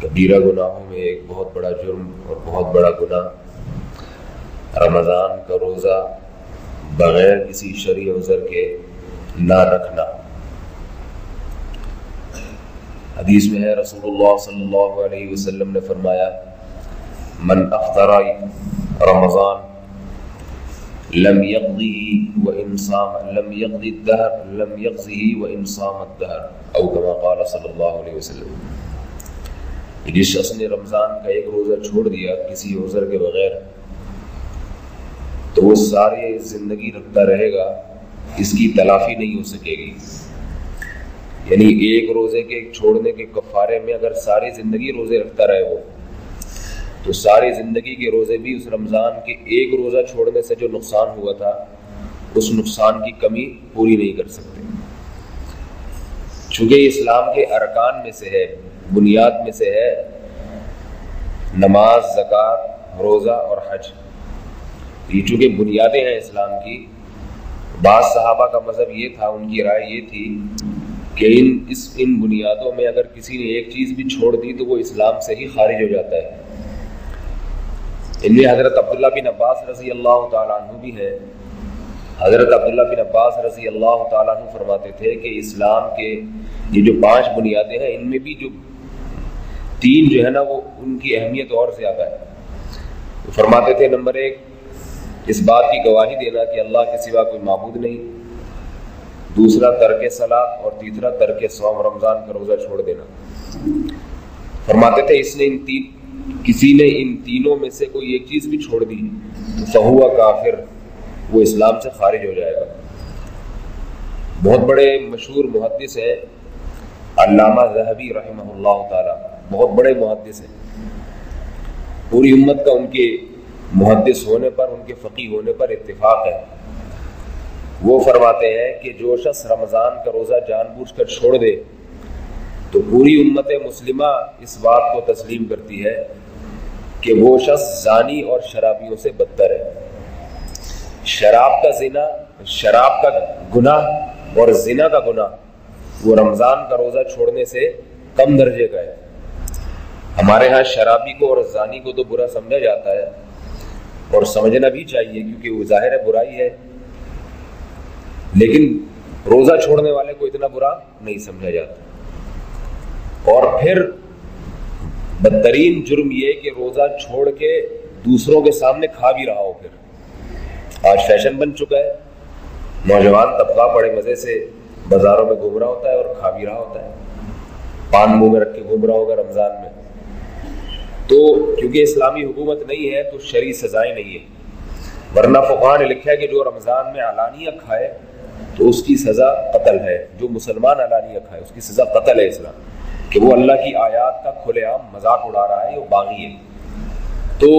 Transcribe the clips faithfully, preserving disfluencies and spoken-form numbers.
کبیرہ گناہوں میں ایک بہت بڑا جرم اور بہت بڑا گناہ رمضان کا روزہ بغیر کسی شرعی عذر کے نہ رکھنا۔ حدیث میں ہے رسول اللہ صلی اللہ علیہ وسلم نے فرمایا من افطر رمضان لم يقضه وان صام لم يقضي الدهر لم يقضه وان صام الدهر او كما قال صلی اللہ علیہ وسلم۔ جس شخص نے رمضان کا ایک روزہ چھوڑ دیا کسی عذر کے بغیر تو وہ ساری زندگی رکھتا رہے گا، اس کی تلافی نہیں ہو سکے گی۔ یعنی ایک روزے کے چھوڑنے کے کفارے میں اگر ساری زندگی روزے رکھتا رہے وہ تو ساری زندگی کے روزے بھی اس رمضان کے ایک روزہ چھوڑنے سے جو نقصان ہوا تھا اس نقصان کی کمی پوری نہیں کر سکتے۔ چونکہ اسلام کے ارکان میں سے ہے، بنیاد میں سے ہے نماز، زکوٰۃ، روزہ اور حج۔ یہ چونکہ بنیادیں ہیں اسلام کی، بعض صحابہ کا مذہب یہ تھا، ان کی رائے یہ تھی کہ ان اس ان بنیادوں میں اگر کسی نے ایک چیز بھی چھوڑ دی تو وہ اسلام سے ہی خارج ہو جاتا ہے۔ ان میں حضرت عبداللہ بن عباس رضی اللہ تعالیٰ عنہ بھی ہے۔ حضرت عبداللہ بن عباس رضی اللہ تعالیٰ عنہ فرماتے تھے کہ اسلام کے یہ جو پانچ بنیادیں ہیں ان میں بھی جو تین جو ہے نا وہ ان کی اہمیت اور زیادہ ہے۔ فرماتے تھے نمبر ایک اس بات کی گواہی دینا کہ اللہ کے سوا کوئی معبود نہیں، دوسرا ترک صلاۃ اور تیسرا ترک صوم، رمضان کا روزہ چھوڑ دینا۔ فرماتے تھے اس نے ان تین کسی نے ان تینوں میں سے کوئی ایک چیز بھی چھوڑ دی تو فہو کافر، وہ اسلام سے خارج ہو جائے گا۔ بہت بڑے مشہور محدث ہیں علامہ ذہبی رحمہ اللہ تعالی، بہت بڑے محدث ہیں، پوری امت کا ان کے محدث ہونے پر، ان کے فقیہ ہونے پر اتفاق ہے۔ وہ فرماتے ہیں کہ جو شخص رمضان کا روزہ جان بوجھ کر چھوڑ دے تو پوری امت مسلمہ اس بات کو تسلیم کرتی ہے کہ وہ شخص زانی اور شرابیوں سے بدتر ہے۔ شراب کا زنا، شراب کا گناہ اور زنا کا گناہ وہ رمضان کا روزہ چھوڑنے سے کم درجے کا ہے۔ ہمارے ہاں شرابی کو اور زانی کو تو برا سمجھا جاتا ہے اور سمجھنا بھی چاہیے کیونکہ وہ ظاہر ہے برائی ہے، لیکن روزہ چھوڑنے والے کو اتنا برا نہیں سمجھا جاتا۔ اور پھر بدترین جرم یہ کہ روزہ چھوڑ کے دوسروں کے سامنے کھا بھی رہا ہو۔ پھر آج فیشن بن چکا ہے، نوجوان طبقہ بڑے مزے سے بازاروں میں گھوم رہا ہوتا ہے اور کھا بھی رہا ہوتا ہے، پان منہ میں رکھ کے گھوم رہا ہوگا رمضان میں۔ تو کیونکہ اسلامی حکومت نہیں ہے تو شرعی سزائیں نہیں ہے، ورنہ فقہاء نے لکھا ہے کہ جو رمضان میں علانیہ کھائے تو اس کی سزا قتل ہے۔ جو مسلمان علانیہ کھائے اس کی سزا قتل ہے اسلام، کہ وہ اللہ کی آیات کا کھلے عام مذاق اڑا رہا ہے، وہ باغی ہے۔ تو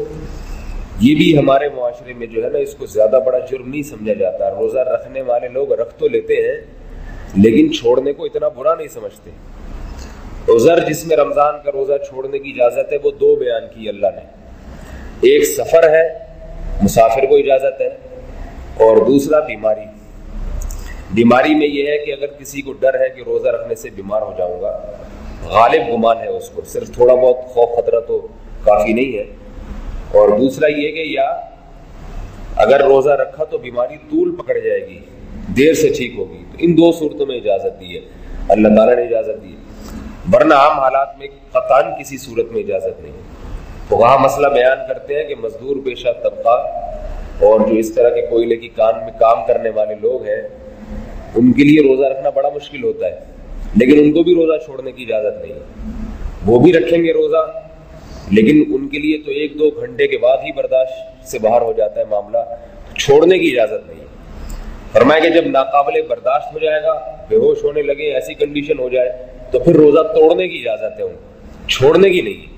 یہ بھی ہمارے معاشرے میں جو ہے نا اس کو زیادہ بڑا جرم نہیں سمجھا جاتا۔ روزہ رکھنے والے لوگ رکھ تو لیتے ہیں لیکن چھوڑنے کو اتنا برا نہیں سمجھتے۔ عذر جس میں رمضان کا روزہ چھوڑنے کی اجازت ہے وہ دو بیان کی اللہ نے، ایک سفر ہے، مسافر کو اجازت ہے، اور دوسرا بیماری۔ بیماری میں یہ ہے کہ اگر کسی کو ڈر ہے کہ روزہ رکھنے سے بیمار ہو جاؤں گا، غالب گمان ہے اس کو، صرف تھوڑا بہت خوف خطرہ تو کافی نہیں ہے، اور دوسرا یہ کہ یا اگر روزہ رکھا تو بیماری طول پکڑ جائے گی، دیر سے ٹھیک ہوگی، تو ان دو صورتوں میں اجازت دی ہے، اللہ تعالیٰ نے اجازت دی ہے، ورنہ عام حالات میں قطعاً کسی صورت میں اجازت نہیں۔ فقہاء مسئلہ بیان کرتے ہیں کہ مزدور پیشہ طبقہ اور جو اس طرح کے کوئلے کی کام میں کام کرنے والے لوگ ہیں ان کے لیے روزہ رکھنا بڑا مشکل ہوتا ہے، لیکن ان کو بھی روزہ چھوڑنے کی اجازت نہیں ہے۔ وہ بھی رکھیں گے روزہ لیکن ان کے لیے تو ایک دو گھنٹے کے بعد ہی برداشت سے باہر ہو جاتا ہے معاملہ، چھوڑنے کی اجازت نہیں ہے۔ فرمایا کہ جب ناقابل برداشت ہو جائے گا، بے ہوش ہونے لگے، ایسی کنڈیشن ہو جائے تو پھر روزہ توڑنے کی اجازت ہے، ان کو چھوڑنے کی نہیں ہے۔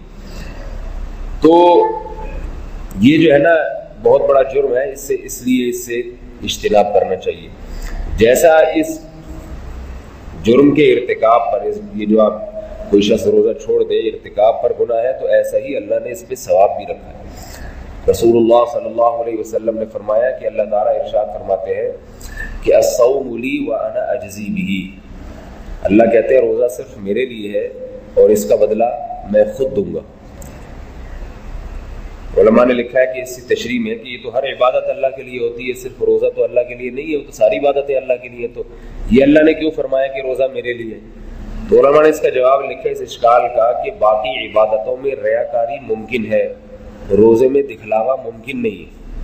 تو یہ جو ہے نا بہت بڑا جرم ہے، اس سے اس لیے اس سے اجتناب کرنا چاہیے۔ جیسا اس جرم کے ارتکاب پر، یہ جو آپ کوئی شخص روزہ چھوڑ دے ارتکاب پر گناہ ہے، تو ایسا ہی اللہ نے اس پہ ثواب بھی رکھا ہے۔ رسول اللہ صلی اللہ علیہ وسلم نے فرمایا کہ اللہ تعالیٰ ارشاد فرماتے ہیں کہ الصوم لی وانا اجزی بہ، اللہ کہتے ہیں روزہ صرف میرے لیے ہے اور اس کا بدلہ میں خود دوں گا۔ علماء نے لکھا ہے کہ اس کی تشریح میں کہ یہ تو ہر عبادت اللہ کے لیے ہوتی ہے، صرف روزہ تو اللہ کے لیے نہیں ہے، وہ تو ساری عبادتیں اللہ کے لیے، تو یہ اللہ نے کیوں فرمایا کہ روزہ میرے لیے؟ تو علماء نے اس کا جواب لکھا اس اشکال کا کہ باقی عبادتوں میں ریاکاری ممکن ہے، روزے میں دکھلاوا ممکن نہیں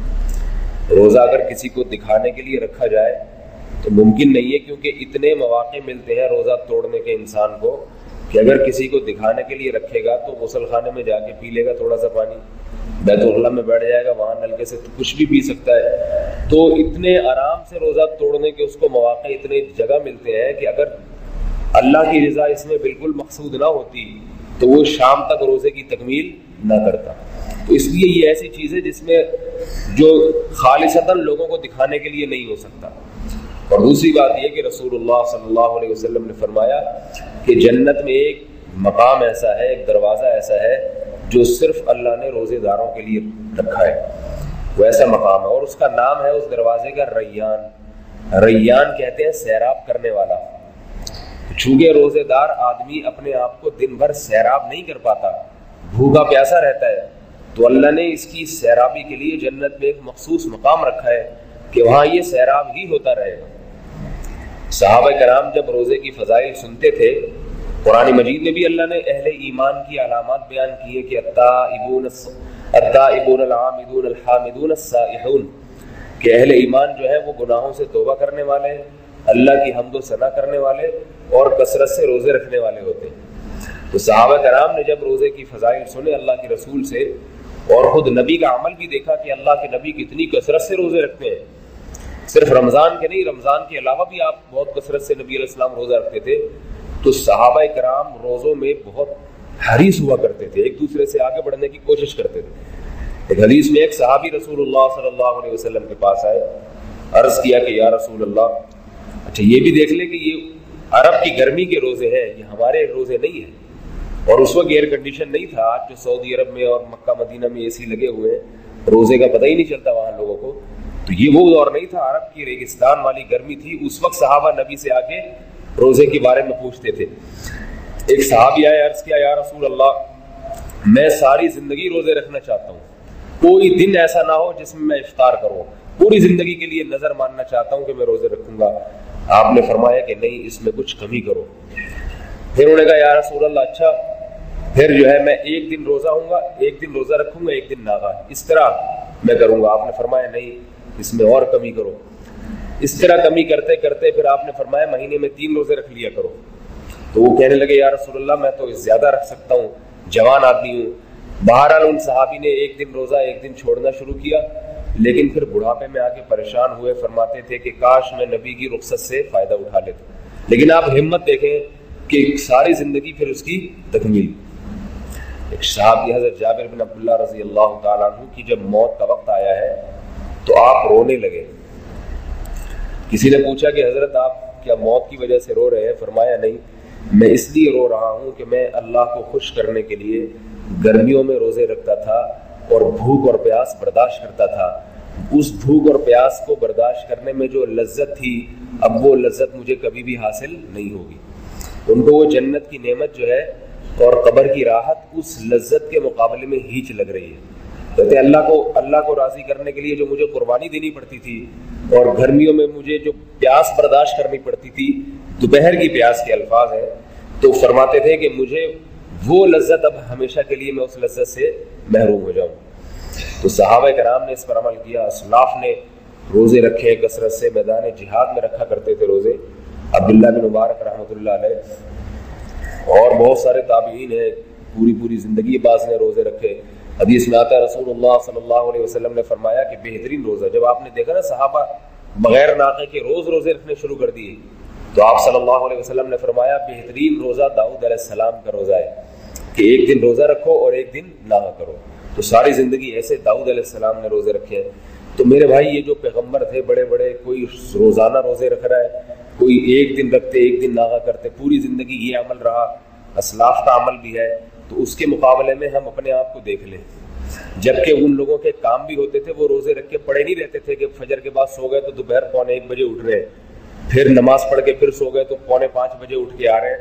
ہے۔ روزہ اگر کسی کو دکھانے کے لیے رکھا جائے تو ممکن نہیں ہے، کیونکہ اتنے مواقع ملتے ہیں روزہ توڑنے کے انسان کو کہ اگر کسی کو دکھانے کے لیے رکھے گا تو غسل خانے میں جا کے پی لے گا تھوڑا سا پانی، بیت الخلا میں بیٹھ جائے گا، وہاں نلکے سے کچھ بھی پی سکتا ہے۔ تو اتنے آرام سے روزہ توڑنے کے اس کو مواقع اتنے جگہ ملتے ہیں کہ اگر اللہ کی رضا اس میں بالکل مقصود نہ ہوتی تو وہ شام تک روزے کی تکمیل نہ کرتا۔ تو اس لیے یہ ایسی چیز ہے جس میں جو خالصتاً لوگوں کو دکھانے کے لیے نہیں ہو سکتا۔ اور دوسری بات یہ کہ رسول اللہ صلی اللہ علیہ وسلم نے فرمایا کہ جنت میں ایک مقام ایسا ہے، ایک دروازہ ایسا ہے جو صرف اللہ نے روزے داروں کے لیے رکھا ہے، وہ ایسا مقام ہے، اور اس کا نام ہے اس دروازے کا ریان۔ ریان کہتے ہیں سیراب کرنے والا۔ چونکہ روزے دار آدمی اپنے آپ کو دن بھر سیراب نہیں کر پاتا، بھوکا پیاسا رہتا ہے، تو اللہ نے اس کی سیرابی کے لیے جنت میں ایک مخصوص مقام رکھا ہے کہ وہاں یہ سیراب ہی ہوتا رہے گا۔ صحابہ کرام جب روزے کی فضائل سنتے تھے، قرآن مجید میں بھی اللہ نے اہل ایمان کی علامات بیان کی ہے کہ التائبون التائبون العامدون الحامدون السائحون، کہ اہل ایمان جو ہے وہ گناہوں سے توبہ کرنے والے ہیں، اللہ کی حمد و ثنا کرنے والے اور کثرت سے روزے رکھنے والے ہوتے ہیں۔ تو صحابہ کرام نے جب روزے کی فضائل سنے اللہ کے رسول سے اور خود نبی کا عمل بھی دیکھا کہ اللہ کے نبی کتنی کثرت سے روزے رکھتے ہیں، صرف رمضان کے نہیں، رمضان کے علاوہ بھی آپ بہت کثرت سے نبی علیہ السلام روزہ رکھتے تھے، تو صحابہ کرام روزوں میں بہت حریص ہوا کرتے تھے، ایک دوسرے سے آگے بڑھنے کی کوشش کرتے تھے۔ ایک حدیث میں ایک صحابی رسول اللہ صلی اللہ علیہ وسلم کے پاس آئے، عرض کیا کہ یا رسول اللہ، اچھا یہ بھی دیکھ لیں کہ یہ عرب کی گرمی کے روزے ہیں، یہ ہمارے روزے نہیں ہیں، اور اس وقت ایئر کنڈیشن نہیں تھا، آج جو سعودی عرب میں اور مکہ مدینہ میں اے سی لگے ہوئے ہیں، روزے کا پتہ ہی نہیں چلتا وہاں لوگوں کو، تو یہ وہ دور نہیں تھا، عرب کی ریگستان والی گرمی تھی، اس وقت صحابہ نبی سے آ کے روزے کے بارے میں پوچھتے تھے۔ ایک صحابی آئے، عرض کیا یا رسول اللہ، میں ساری زندگی روزے رکھنا چاہتا ہوں، کوئی دن ایسا نہ ہو جس میں میں افطار کروں، پوری زندگی کے لیے نظر ماننا چاہتا ہوں کہ میں روزے رکھوں گا۔ آپ نے فرمایا کہ نہیں، اس میں کچھ کمی کرو۔ پھر انہوں نے کہا یا رسول اللہ، اچھا پھر جو ہے میں ایک دن روزہ ہوں گا، ایک دن روزہ رکھوں گا، ایک دن ناغا، اس طرح میں کروں گا۔ آپ نے فرمایا نہیں، اس میں اور کمی کرو۔ اس طرح کمی کرتے کرتے پھر آپ نے فرمایا مہینے میں تین روزے رکھ لیا کرو۔ تو وہ کہنے لگے یا رسول اللہ، میں تو زیادہ رکھ سکتا ہوں، جوان آدمی ہوں۔ بہرحال ان صحابی نے ایک دن روزہ ایک دن چھوڑنا شروع کیا، لیکن پھر بڑھاپے میں آ کے پریشان ہوئے، فرماتے تھے کہ کاش میں نبی کی رخصت سے فائدہ اٹھا لیتا۔ لیکن آپ ہمت دیکھیں کہ ساری زندگی پھر اس کی تکمیل۔ ایک صحابی حضرت جابر بن عبداللہ رضی اللہ تعالیٰ عنہ کی جب موت کا وقت آیا ہے تو آپ رونے لگے۔ کسی نے پوچھا کہ حضرت آپ کیا موت کی وجہ سے رو رہے ہیں؟ فرمایا نہیں، میں اس لیے رو رہا ہوں کہ میں اللہ کو خوش کرنے کے لیے گرمیوں میں روزے رکھتا تھا اور بھوک اور پیاس برداشت کرتا تھا، اس بھوک اور پیاس کو برداشت کرنے میں جو لذت تھی اب وہ لذت مجھے کبھی بھی حاصل نہیں ہوگی۔ ان کو وہ جنت کی نعمت جو ہے اور قبر کی راحت اس لذت کے مقابلے میں ہیچ لگ رہی ہے۔ کہتے اللہ کو اللہ کو راضی کرنے کے لیے جو مجھے قربانی دینی پڑتی تھی اور گرمیوں میں مجھے جو پیاس برداشت کرنی پڑتی تھی، دوپہر کی پیاس کے الفاظ ہیں، تو فرماتے تھے کہ مجھے وہ لذت اب ہمیشہ کے لیے میں اس لذت سے محروم ہو جاؤں۔ تو صحابہ کرام نے اس پر عمل کیا، اسلاف نے روزے رکھے کثرت سے، میدان جہاد میں رکھا کرتے تھے روزے۔ عبداللہ بن مبارک رحمۃ اللہ علیہ اور بہت سارے تابعین ہیں، پوری پوری زندگی بعض نے روزے رکھے۔ حدیث میں آتا ہے رسول اللہ صلی اللہ علیہ وسلم نے فرمایا کہ بہترین روزہ، جب آپ نے دیکھا نا صحابہ بغیر ناقے کے روز روزے رکھنے شروع کر دیے، تو آپ صلی اللہ علیہ وسلم نے فرمایا بہترین روزہ داؤد علیہ السلام کا روزہ ہے کہ ایک دن روزہ رکھو اور ایک دن ناغا کرو۔ تو ساری زندگی ایسے داؤد علیہ السلام نے روزے رکھے ہیں۔ تو میرے بھائی یہ جو پیغمبر تھے بڑے بڑے، کوئی روزانہ روزے رکھ رہا ہے، کوئی ایک دن رکھتے ایک دن ناغا کرتے، پوری زندگی یہ عمل رہا، اسلاف کا عمل بھی ہے، تو اس کے مقابلے میں ہم اپنے آپ کو دیکھ لیں۔ جبکہ ان لوگوں کے کام بھی ہوتے تھے، وہ روزے رکھ کے پڑے نہیں رہتے تھے کہ فجر کے بعد سو گئے تو دوپہر پونے ایک بجے اٹھ رہے ہیں، پھر نماز پڑھ کے پھر سو گئے تو پونے پانچ بجے اٹھ کے آ رہے ہیں،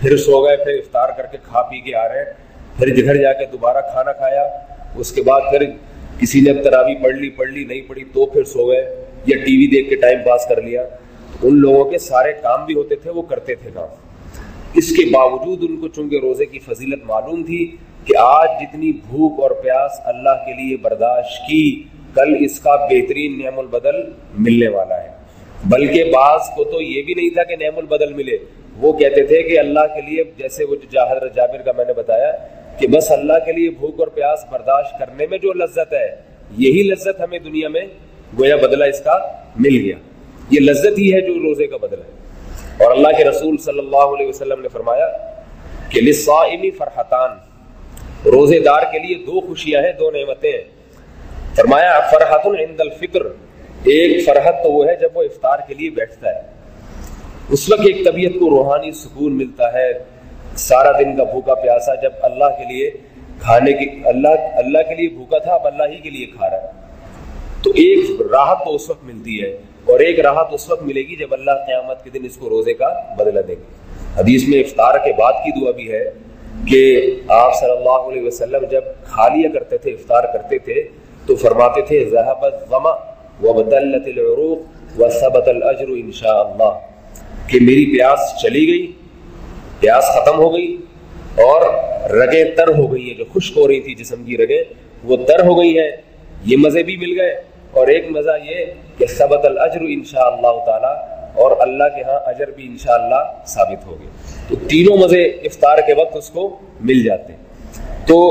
پھر سو گئے, پھر افطار کر کے کھا پی کے آ رہے ہیں, پھر گھر جا کے دوبارہ کھانا کھایا, اس کے بعد پھر کسی نے اب تراویح پڑھ لی پڑھ لی نہیں پڑھی تو پھر سو گئے, یا ٹی وی دیکھ کے ٹائم پاس کر لیا. ان لوگوں کے سارے کام بھی ہوتے تھے, وہ کرتے تھے کام. اس کے باوجود ان کو چونکہ روزے کی فضیلت معلوم تھی کہ آج جتنی بھوک اور پیاس اللہ کے لیے برداشت کی, کل اس کا بہترین نعم البدل ملنے والا ہے. بلکہ بعض کو تو یہ بھی نہیں تھا کہ نعم البدل ملے, وہ کہتے تھے کہ اللہ کے لیے, جیسے وہ جو حضرت جابر کا میں نے بتایا کہ بس اللہ کے لیے بھوک اور پیاس برداشت کرنے میں جو لذت ہے, یہی لذت ہمیں دنیا میں گویا بدلہ اس کا مل گیا. یہ لذت ہی ہے جو روزے کا بدلہ ہے. اور اللہ کے رسول صلی اللہ علیہ وسلم نے فرمایا کہ للصائم فرحتان, روزے دار کے لیے دو خوشیاں ہیں, دو نعمتیں ہیں. فرمایا فرحت عند الفطر, ایک فرحت تو وہ ہے جب وہ افطار کے لیے بیٹھتا ہے, اس وقت ایک طبیعت کو روحانی سکون ملتا ہے. سارا دن کا بھوکا پیاسا جب اللہ کے لیے کھانے کی, اللہ اللہ کے لیے بھوکا تھا, اب اللہ ہی کے لیے کھا رہا ہے, تو ایک راحت تو اس وقت ملتی ہے, اور ایک راحت اس وقت ملے گی جب اللہ قیامت کے دن اس کو روزے کا بدلہ دے گی. حدیث میں افطار کے بعد کی دعا بھی ہے کہ آپ صلی اللہ علیہ وسلم جب کھا لیا کرتے تھے, افطار کرتے تھے, تو فرماتے تھے ذهب الظما وابتلت العروق وثبت الاجر ان شاء اللہ, کہ میری پیاس چلی گئی, پیاس ختم ہو گئی, اور رگیں تر ہو گئی ہیں, جو خشک ہو رہی تھی جسم کی رگیں وہ تر ہو گئی ہیں, یہ مزے بھی مل گئے. اور ایک مزہ یہ کہ ثبت الاجر انشاءاللہ تعالی, اور اللہ کے ہاں اجر بھی انشاءاللہ ثابت ہو گئے. تو تینوں مزے افطار کے وقت اس کو مل جاتے ہیں. تو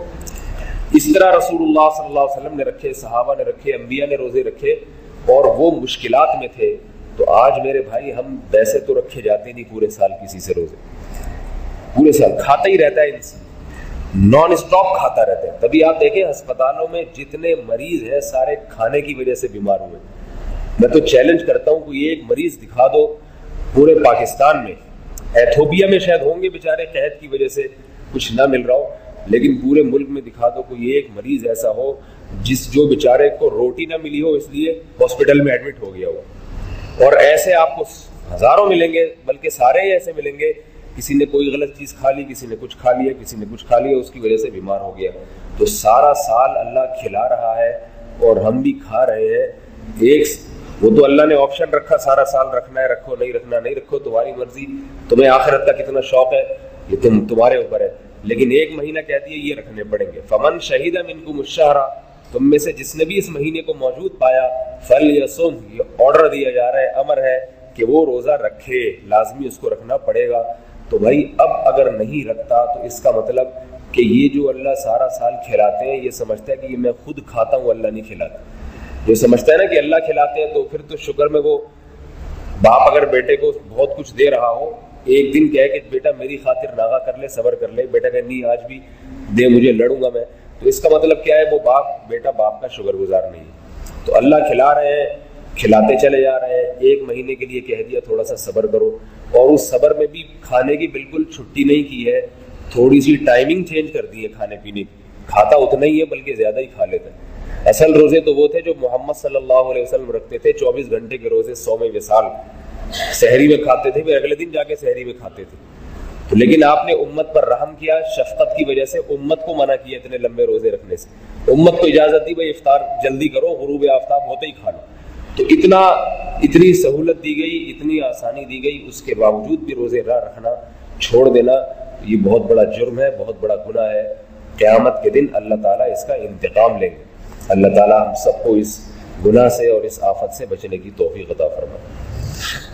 اس طرح رسول اللہ صلی اللہ علیہ وسلم نے رکھے, صحابہ نے رکھے, انبیاء نے روزے رکھے, اور وہ مشکلات میں تھے. تو آج میرے بھائی ہم ویسے تو رکھے جاتے نہیں پورے سال کسی سے روزے, پورے سال کھاتا ہی رہتا ہے انسان, نان اسٹاپ کھاتا رہتا ہے. تبھی آپ دیکھیں ہسپتالوں میں جتنے مریض ہیں سارے کھانے کی وجہ سے بیمار ہوئے. میں تو چیلنج کرتا ہوں کوئی ایک مریض دکھا دو پورے پاکستان میں, ایتھوپیا میں شاید ہوں گے بیچارے قحط کی وجہ سے کچھ نہ مل رہا ہو, لیکن پورے ملک میں دکھا دو کوئی ایک مریض ایسا ہو جس جو بیچارے کو روٹی نہ ملی ہو اس لیے ہاسپٹل میں ایڈمٹ ہو گیا ہو. اور ایسے آپ کو ہزاروں ملیں گے, بلکہ سارے ہی ایسے ملیں گے, کسی نے کوئی غلط چیز کھا لی, کسی نے کچھ کھا لیا, کسی نے کچھ کھا لیا, اس کی وجہ سے بیمار ہو گیا. تو سارا سال اللہ کھلا رہا ہے اور ہم بھی کھا رہے ہیں. ایک وہ تو اللہ نے آپشن رکھا, سارا سال رکھنا ہے رکھو, نہیں رکھنا نہیں رکھو, تمہاری مرضی, تمہیں آخرت کا کتنا شوق ہے یہ تم تمہارے اوپر ہے. لیکن ایک مہینہ کہہ دیا یہ رکھنے پڑیں گے. فمن شہید منکم الشہر, تم میں سے جس نے بھی اس مہینے کو موجود پایا, فلیصم, یہ آرڈر دیا جا رہا ہے, امر ہے کہ وہ روزہ رکھے, لازمی اس کو رکھنا پڑے گا. تو بھائی اب اگر نہیں رکھتا تو اس کا مطلب کہ یہ جو اللہ سارا سال کھلاتے ہیں یہ سمجھتا ہے کہ یہ میں خود کھاتا ہوں, اللہ نہیں کھلاتا. جو سمجھتا ہے نا کہ اللہ کھلاتے ہیں تو پھر تو شکر میں وہ باپ اگر بیٹے کو بہت کچھ دے رہا ہو, ایک دن کہے کہ بیٹا میری خاطر ناغا کر لے, صبر کر لے, بیٹا کہ نہیں آج بھی دے مجھے, لڑوں گا میں, تو اس کا مطلب کیا ہے, وہ باپ بیٹا باپ کا شکر گزار نہیں ہے. تو اللہ کھلا رہے ہیں, کھلاتے چلے جا رہے ہیں, ایک مہینے کے لیے کہہ دیا تھوڑا سا صبر کرو, اور اس صبر میں بھی کھانے کی بالکل چھٹی نہیں کی ہے, تھوڑی سی ٹائمنگ چینج کر دی ہے کھانے پینے کی, کھاتا اتنا ہی ہے بلکہ زیادہ ہی کھا لیتا ہے. اصل روزے تو وہ تھے جو محمد صلی اللہ علیہ وسلم رکھتے تھے, چوبیس گھنٹے کے روزے, سوم وصال, سحری میں کھاتے تھے, پھر اگلے دن جا کے سحری میں کھاتے تھے. تو لیکن آپ نے امت پر رحم کیا, شفقت کی وجہ سے امت کو منع کیا اتنے لمبے روزے رکھنے سے, امت کو اجازت دی بھائی افطار جلدی کرو, غروب آفتاب ہوتے ہی کھا لو. تو اتنا اتنی سہولت دی گئی, اتنی آسانی دی گئی, اس کے باوجود بھی روزے نہ رکھنا, چھوڑ دینا, یہ بہت بڑا جرم ہے, بہت بڑا گناہ ہے. قیامت کے دن اللہ تعالیٰ اس کا انتقام لیں گے. اللہ تعالیٰ ہم سب کو اس گناہ سے اور اس آفت سے بچنے کی توفیق عطا فرمائے.